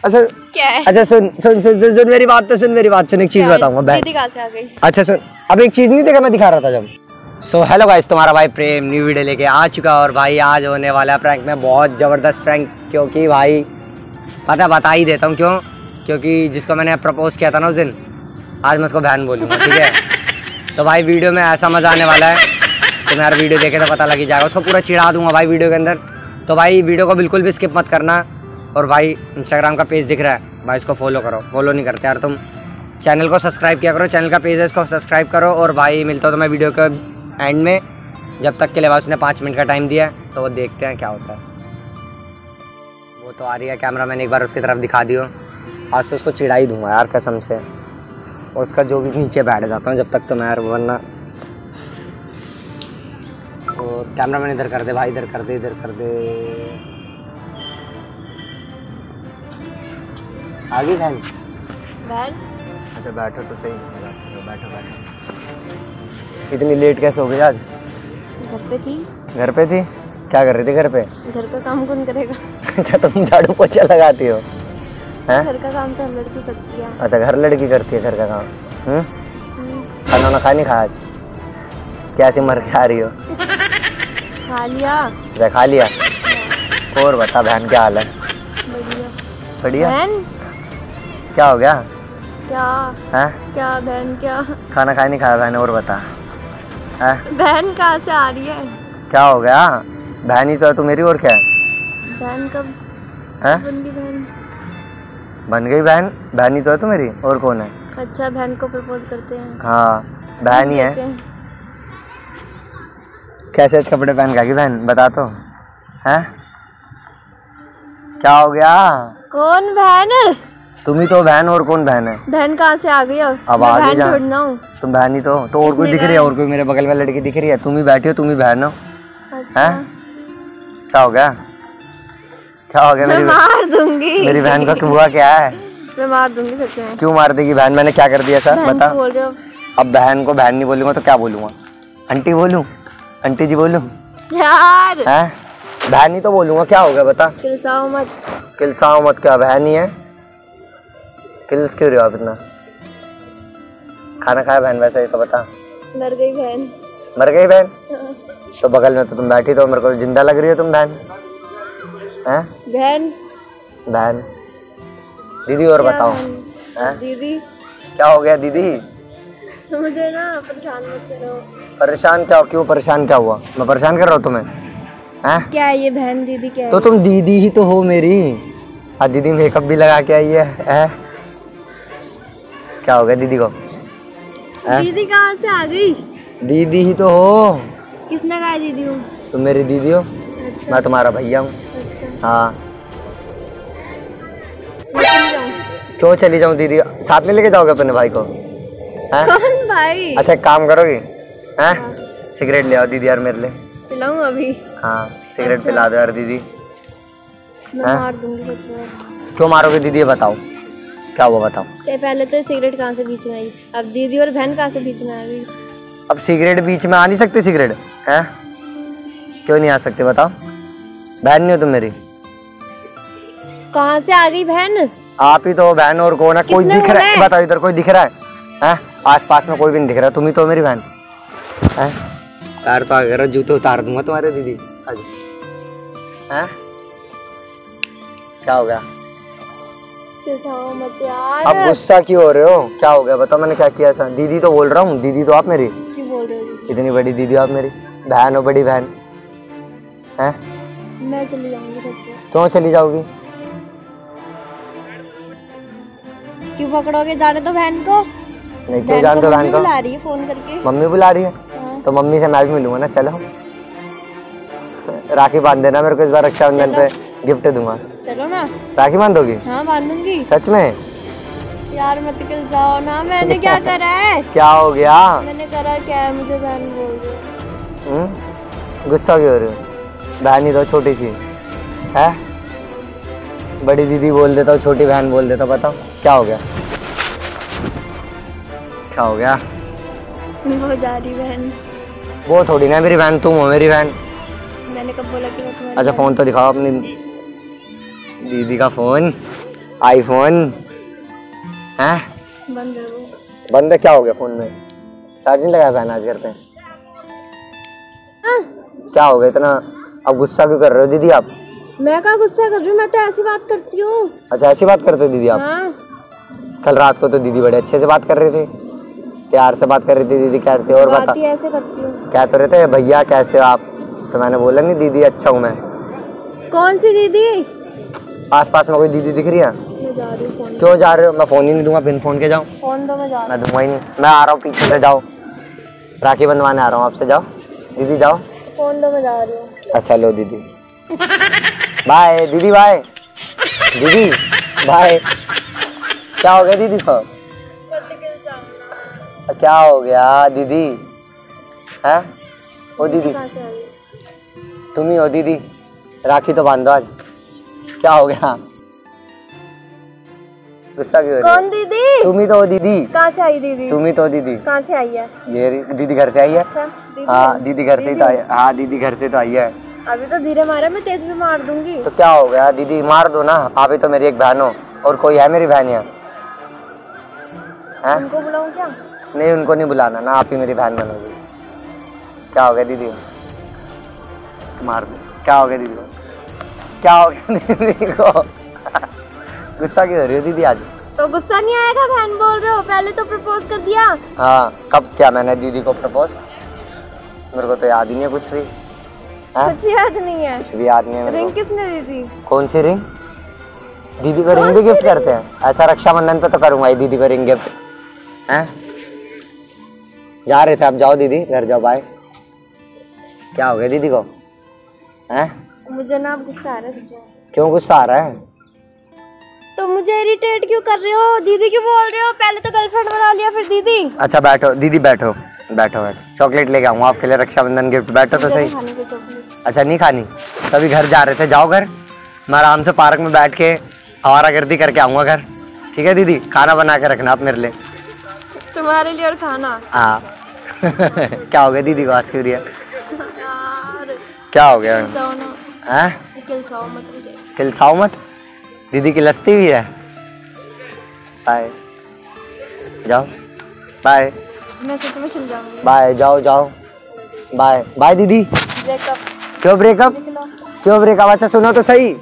अच्छा क्या है? अच्छा सुन सुन सुन सुन मेरी बात तो सुन, मेरी बात सुन, एक चीज बताऊंगा बहन। दीदी कहाँ से आ गई? अच्छा सुन, अब एक चीज नहीं देखा मैं दिखा रहा था जब। सो हेलो गाइस, तुम्हारा भाई प्रेम न्यू वीडियो लेके आ चुका। और भाई आज होने वाला है प्रैंक में बहुत जबरदस्त प्रैंक, क्योंकि भाई बता ही देता हूँ क्यों, क्योंकि जिसको मैंने प्रपोज किया था ना उस दिन, आज मैं उसको बहन बोलूँगा, ठीक है। तो भाई वीडियो में ऐसा मजा आने वाला है, तो मेरा वीडियो देखे तो पता लग ही जाएगा, उसको पूरा चिढ़ा दूंगा भाई वीडियो के अंदर। तो भाई वीडियो को बिल्कुल भी स्किप मत करना। और भाई इंस्टाग्राम का पेज दिख रहा है भाई, इसको फॉलो करो, फॉलो नहीं करते यार तुम। चैनल को सब्सक्राइब किया करो, चैनल का पेज है इसको सब्सक्राइब करो। और भाई मिलता हूँ तो मैं वीडियो के एंड में, जब तक के लिए उसने 5 मिनट का टाइम दिया है, तो वो देखते हैं क्या होता है। वो तो आ रही है, कैमरा मैंने एक बार उसकी तरफ दिखा दियो। आज तो उसको चिढ़ा ही दूंगा यार कसम से, उसका जो भी नीचे बैठ जाता हूँ जब तक तो मैं यार, वरना। और कैमरा मैंने इधर कर दे भाई, इधर कर दे, इधर कर दे। आगे बहन अच्छा बैठो तो सही, बैठो बैठो। इतनी लेट कैसे हो गई आज? घर पे थी। घर पे थी? क्या कर रही थी घर पे? घर का काम कौन करेगा? अच्छा तुम झाड़ू पोछा लगाती हो? हैं? घर का काम तो लड़की करती है। अच्छा घर लड़की करती है घर का काम। खाना ना खा नहीं खाया? क्या सी मर के आ रही हो? खा लिया। अच्छा खा लिया। और बता बहन क्या हाल है? बढ़िया। बढ़िया? बहन क्या हो गया? क्या है? क्या बहन क्या? खाना खा नहीं खाया बहन? और बता है? बहन कहाँ से आ रही है? क्या हो गया? बहन ही तो है तू मेरी, और क्या है? बहन कब है? बन गई बहन? बन गई बहन? बहन ही तो है तू मेरी, और कौन है? अच्छा बहन को प्रपोज करते हैं। हाँ बहन ही है। कैसे आज कपड़े पहन का बहन बता तो है? क्या हो गया? कौन बहन? तुम ही तो बहन, और कौन बहन है? बहन कहाँ से आ गई? अब आ गई जान, तुम बहन ही तो और कोई दिख रही है? और कोई मेरे बगल में लड़की दिख रही है? तुम ही बैठी हो, तुम ही बहन हो। अच्छा। हैं? क्या हो गया? क्या हो गया? मैं मार दूंगी। मेरी बहन का हुआ क्या है? मैं मार दूंगी सच में। क्यों मार देगी बहन? मैंने क्या कर दिया सर बता? बोल रहे हो? अब बहन को बहन नहीं बोलूंगा तो क्या बोलूंगा? आंटी बोलूं? आंटी जी बोलूं? यार हैं? बहन ही तो बोलूंगा, क्या हो गया बता? किलसाओ मत। किलसाओ मत? क्या बहन ही है? किल्स क्यों रहे हो आप इतना? खाना खाया बहन? वैसे ही तो बता। मर गई बहन। मर गई बहन? तो बगल में तो तुम बैठी, तो मेरे को जिंदा लग रही है तुम बहन। हैं? बहन बहन दीदी और बताओ। दीदी क्या हो गया दीदी? मुझे ना परेशान मत करो। परेशान क्या? क्यों परेशान? क्या हुआ? मैं परेशान कर रहा हूँ तुम्हें? हैं? क्या है ये बहन? दीदी क्या है? तो तुम दीदी ही तो हो मेरी। हाँ दीदी मेकअप भी लगा के आई है? क्या हो गया दीदी को? दीदी कहाँ से आ गई? दीदी ही तो हो। किसने कहा दीदी हूँ? तुम मेरी दीदी हो। अच्छा। मैं तुम्हारा भैया हूँ। अच्छा। हाँ। मैं क्यों चली जाऊँ दीदी? साथ में लेके जाओगे अपने भाई को? हैं? कौन भाई? अच्छा एक काम करोगी? हैं? सिगरेट ले आओ दीदी यार मेरे लिए। पिलाऊं अभी? हाँ सिगरेट अच्छा। पिला दो यार दीदी। मैं मार दूंगी सच में। क्यों मारोगे दीदी? ये बताओ क्या हुआ बताओ। पहले तो सिगरेट कहाँ से बीच में आई, अब दीदी और बहन कहाँ से बीच में आ गई? अब सिगरेट बीच में आ नहीं सकती? सिगरेट हैं? क्यों नहीं आ सकती बताओ? बहन नहीं हो तुम मेरी? कहाँ से आ गई बहन? आप ही तो बहन, और कौन है? कोई दिख रहा है? बताओ इधर कोई दिख रहा है? हैं? आस पास में कोई भी नहीं दिख रहा, तुम ही तो मेरी बहन। हैं? यार तो अगर जूते उतार दूंगा तुम्हारे दीदी आज। हैं? क्या हो गया? मत यार। अब गुस्सा क्यों हो रहे हो? क्या हो गया बताओ? मैंने क्या किया ऐसा? दीदी तो बोल रहा हूँ, दीदी तो आप मेरी। क्यों बोल रहे हो? इतनी बड़ी दीदी आप मेरी, बहन हो, बड़ी बहन। हैं? मैं चली जाऊंगी सच में। क्यों चली जाओगी? क्यों पकड़ोगे? जाने दो बहन को। नहीं क्यों जान दो बहन को? बुला रही है फोन करके। मम्मी बुला रही है? तो मम्मी से मैं भी मिलूंगा ना, चलो। राखी बांध देना मेरे को इस बार, रक्षाबंधन पे गिफ्ट दूंगा। चलो ना। राखी बांधोगी? हाँ बांधूंगी। सच में? यार मत किलसाओ ना। मैंने क्या करा है? क्या हो गया? मैंने करा क्या है? मुझे बहन बोल रहे हो। गुस्सा क्यों हो रहे हो? बहन ही तो छोटी सी है। बड़ी दीदी बोल देता हूँ, छोटी बहन बोल देता, बताओ क्या हो गया? क्या हो गया? वो जा रही बहन। वो थोड़ी ना मेरी बहन, तुम हो मेरी बहन। मैंने कब बोला कि वो तुम्हारी? अच्छा फोन तो दिखाओ अपनी दीदी का फोन। आईफोन है। बंद है वो। बंद है? क्या हो गया फोन में? चार्जिंग लगाया फैन आज घर पे? क्या हो गया इतना? अब गुस्सा क्यों कर रहे हो दीदी आप? मैं क्या गुस्सा कर रही हूँ, मैं तो ऐसी बात करती हूँ। अच्छा ऐसी बात करते हो दीदी आप? हाँ। कल रात को तो दीदी बड़े अच्छे से बात कर रहे थे, प्यार से बात कर रही थी दीदी, कह रहे थे और बता, ऐसे करती हूँ। क्या तो रहे थे भैया कैसे हो आप, तो मैंने बोला नहीं दीदी अच्छा हूँ मैं। कौन सी दीदी? आस पास में कोई दीदी दिख रही है? मैं जा रही हूँ फोन। क्यों जा रहे हो? मैं फोन ही नहीं दूंगा, बिन फोन के जाओ। फोन दो, मैं जा रही मैं दूंगा ही नहीं, मैं आ रहा हूँ पीछे से, जाओ राखी बंधवाने आ रहा हूँ आपसे, जाओ दीदी जाओ। फोन दो, मैं जा रही हूँ। अच्छा लो दीदी, बाय दीदी, बाय दीदी, बाय। क्या हो गया दीदी को? क्या हो गया दीदी? है ओ दीदी, तुम ही हो दीदी? राखी तो बांध दो आज। क्या हो गया? गुस्सा क्यों? कौन दीदी? तुम ही तो हो दीदी। कहाँ से आई दीदी? तुम ही तो दीदी। कहाँ से आई है? ये दीदी घर से आई है। अच्छा हाँ दीदी घर से ही तो आई। हाँ दीदी घर से तो आई है। अभी तो धीरे मारा, मैं तेज भी मार दूंगी। तो क्या हो गया दीदी, मार दो ना, आप ही तो मेरी एक बहन हो, और कोई है मेरी बहन यहाँ? उनको बुलाऊं क्या? नहीं उनको नहीं बुलाना ना, आप ही मेरी बहन बनोगी। क्या हो गया दीदी को? मार दो। क्या हो गया दीदी को? क्या हो गया दीदी को? गुस्सा क्यों हो रही हो दीदी आज? तो गुस्सा नहीं आएगा, बहन बोल रहे हो, पहले तो प्रपोज कर दिया। हाँ कब किया मैंने दीदी को प्रपोज? मेरे को तो याद ही नहीं है कुछ भी। कुछ याद नहीं है? कुछ भी याद नहीं है। रिंग किसने दी थी? कौन सी रिंग? दीदी को रिंग भी गिफ्ट करते हैं? अच्छा रक्षाबंधन पे तो करूंगा ही दीदी को रिंग गिफ्ट। हैं? जा रहे थे आप, जाओ दीदी घर जाओ, बाय। क्या हो गया दीदी को? हैं? मुझे ना गुस्सा आ रहा है सच में। क्यों गुस्सा आ रहा है? तो मुझे इरिटेट क्यों कर रहे हो? दीदी क्यों बोल रहे हो? पहले तो गर्लफ्रेंड बना लिया, फिर दीदी। अच्छा बैठो दीदी, बैठो बैठो बैठो, चॉकलेट लेके आऊंगा आपके लिए, रक्षाबंधन गिफ्ट। बैठो तो सही। अच्छा नहीं खानी? तभी घर जा रहे थे, जाओ घर। मैं आराम से पार्क में बैठ के आवारागर्दी करके आऊंगा घर। ठीक है दीदी, खाना बना के रखना आप मेरे लिए। तुम्हारे लिए और खाना? हाँ क्या हो गया दीदी को आज क्यों रही है? क्या हो गया? खिलसाओ मत, दीदी की लस्ती भी है। बाय, जाओ बाय। मैं सच में चल जाऊंगी। बाय, जाओ जाओ बाय। बाय दीदी। ब्रेकअप? क्यों ब्रेकअप? क्यों ब्रेकअप? अच्छा सुनो तो सही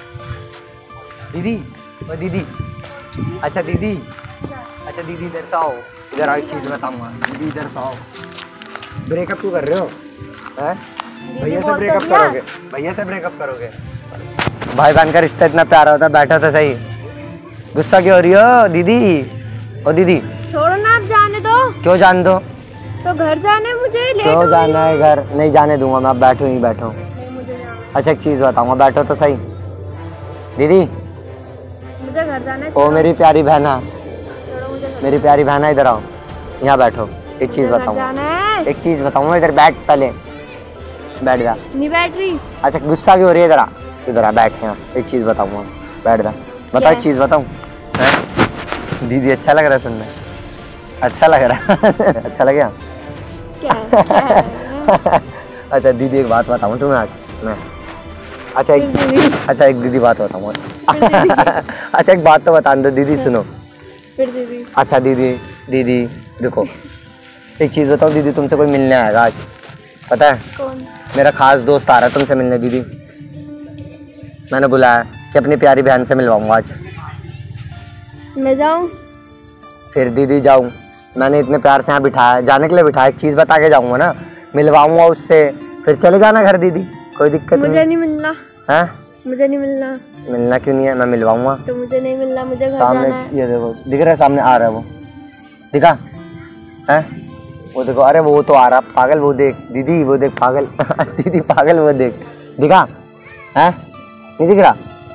दीदी, ओ दीदी, अच्छा दीदी, अच्छा दीदी इधर तो आओ, इधर आओ, एक चीज बताऊंगा दीदी, इधर तो आओ। ब्रेकअप क्यों कर रहे हो? हैं? भैया से ब्रेकअप करोगे? भैया से ब्रेकअप करोगे? भाई बहन का रिश्ता इतना प्यारा होता है, बैठो तो सही। गुस्सा क्यों हो रही हो दीदी? ओ दीदी छोड़ो ना, आप जाने दो। क्यों जाने दो? तो घर जाने मुझे, लेट क्यों हो जाना है घर? नहीं जाने दूंगा मैं, आप बैठो ही बैठो। नहीं, मुझे जाना। अच्छा एक चीज बताऊंगा, बैठो तो सही दीदी। मुझे घर जाना है। ओ मेरी प्यारी बहना, छोड़ो मुझे। मेरी प्यारी बहना इधर आओ, यहाँ बैठो। एक चीज बताऊंगा, एक चीज बताऊंगा, इधर बैठ, पहले बैठ जा। नहीं बैठ रही। अच्छा गुस्सा क्यों हो रही है? इधर आ, इधर आ, बैठ यहाँ, एक चीज बताऊंगा, बैठ जा। बताओ एक चीज बताऊं? दीदी अच्छा लग रहा है सुनने? अच्छा लग रहा है अच्छा लग गया? क्या है? अच्छा दीदी एक बात बताऊं तुम्हें आज मैं? अच्छा एक दीदी बात बताऊंगा अच्छा एक बात तो बता दो दीदी, सुनो फिर दीदी। अच्छा दीदी देखो, एक चीज बताओ दीदी, तुमसे कोई मिलने आएगा आज, पता है? कौन? मेरा खास दोस्त आ रहा है तुमसे मिलने दीदी। मैंने बुलाया कि अपनी प्यारी बहन से मिलवाऊंगा आज। मैं जाऊं? फिर दीदी जाऊं? मैंने इतने प्यार से यहाँ बिठाया, जाने के लिए बिठाया, एक चीज बता के जाऊंगा ना, मिलवाऊंगा उससे, फिर चले जाना घर दीदी, कोई दिक्कत नहीं। मुझे नहीं मिलना है? मुझे नहीं मिलना। मिलना क्यों नहीं है? मैं मिलवाऊंगा। तो मुझे नहीं मिलना, मुझे घर सामने जाना है। ये देखो दिख रहा है, सामने आ रहा है वो, दिखा है वो, देखो, अरे वो तो आ रहा पागल, वो देख दीदी, वो देख पागल दीदी पागल, वो देख, दिखा है? नहीं दिख रहा?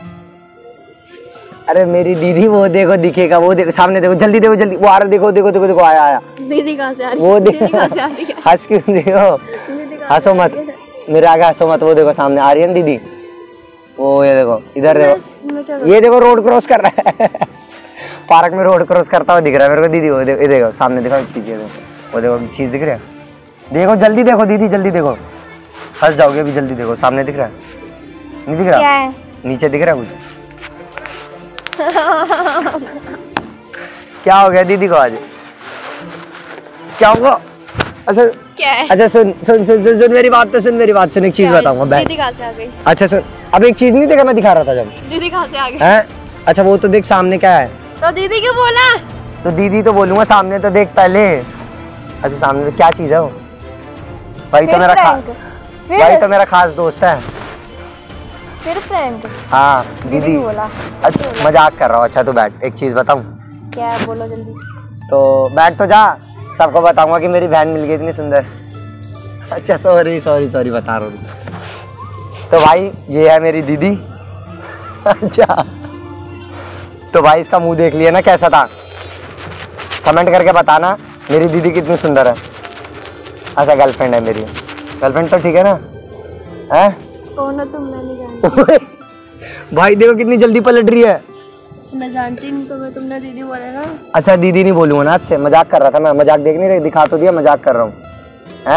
अरे मेरी दीदी वो देखो, दिखेगा वो, देखो सामने, देखो जल्दी, देखो जल्दी, वो आ रहा, देखो देखो देखो देखो, आया। दीदी कहाँ से आ रही है? वो देखो, हंस क्यों देखो, हंसो मत मेरे आगे, हंसो मत, वो देखो सामने आ रही है ना दीदी, वो ये देखो, इधर देखो, ये देखो रोड क्रॉस कर रहा है पार्क में रोड क्रॉस करता हुआ दिख रहा है मेरे को दीदी, वो देखो, ये देखो सामने, देखो चीज, वो देखो चीज दिख रहा है, देखो जल्दी देखो दीदी, जल्दी देखो, हंस जाओगे अभी, जल्दी देखो सामने दिख रहा है, नहीं दिख रहा? नीचे दिख रहा है कुछ? क्या हो गया दीदी को आज? क्या हुआ? अच्छा क्या है? अच्छा सुन सुन सुन सुन, सुन मेरी बात तो सुन, मेरी बात सुन, एक चीज बताऊंगा बैठ। दीदी कहाँ से आ गई? अच्छा सुन, अब एक चीज नहीं देखा मैं दिखा रहा था जब। दीदी कहाँ से आ गई? हैं? अच्छा वो तो देख सामने क्या है। तो दीदी क्यों बोला? तो दीदी तो बोलूंगा, सामने तो देख पहले। अच्छा सामने तो क्या चीज है वो? भाई तो मेरा भाई तो मेरा खास दोस्त है। फिर फ्रेंड? हाँ दीदी बोला। अच्छा मजाक कर रहा हूँ। अच्छा तू बैठ, एक चीज बताऊँ? क्या है? बोलो जल्दी। तो बैठ तो जा, सबको बताऊंगा कि मेरी बहन मिल गई इतनी सुंदर। अच्छा सॉरी सॉरी सॉरी बता रहा हूँ। तो भाई ये है मेरी दीदी। अच्छा तो भाई इसका मुंह देख लिया ना कैसा था, कमेंट करके बताना मेरी दीदी कितनी सुंदर है। अच्छा गर्लफ्रेंड है मेरी, गर्लफ्रेंड तो ठीक है ना? है कौन हो तुम? मैं नहीं जानती। भाई देखो कितनी जल्दी पलट रही है। मैं जानती नहीं तुम्हें, तुमने दीदी बोला ना। अच्छा दीदी नहीं बोलूंगा ना आज से, मजाक कर रहा था मैं, मजाक देख नहीं रही, दिखा तो दिया मजाक कर रहा हूँ। हैं?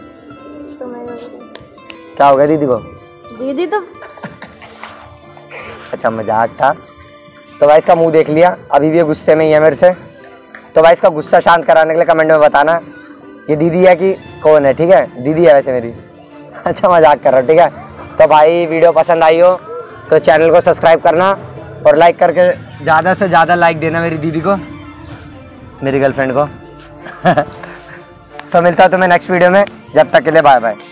क्या हो गया दीदी को? दीदी तो अच्छा मजाक था। तो भाई इसका मुंह देख लिया, अभी भी ये गुस्से में ही है मेरे से। तो भाई इसका गुस्सा शांत कराने के लिए कमेंट में बताना ये दीदी है कि कौन है, ठीक है? दीदी है वैसे मेरी। अच्छा मजाक कर रहा हूँ, ठीक है? तो भाई वीडियो पसंद आई हो तो चैनल को सब्सक्राइब करना और लाइक करके ज़्यादा से ज़्यादा लाइक देना मेरी दीदी को, मेरी गर्लफ्रेंड को। तो मिलता है तुम्हें नेक्स्ट वीडियो में, जब तक के लिए बाय बाय।